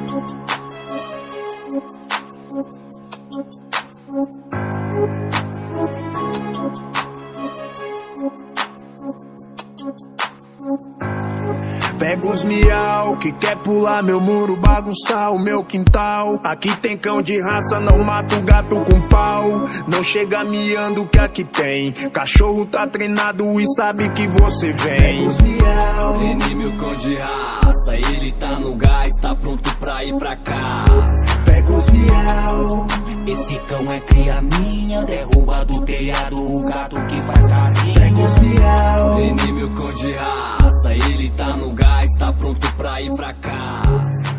Pega os miau que quer pular meu muro, bagunçar o meu quintal. Aqui tem cão de raça, não mata o gato com pau. Não chega miando que aqui tem. Cachorro tá treinado e sabe que você vem. Pega os miau. Treinei meu cão de raça, ele tá no gás, tá pronto pra ir pra casa. Pega os miau. Esse cão é cria minha, derruba do telhado o gato que faz casinha. Pega os miau. Treinei meu cão de raça, ele tá no gás, tá pronto pra ir pra casa.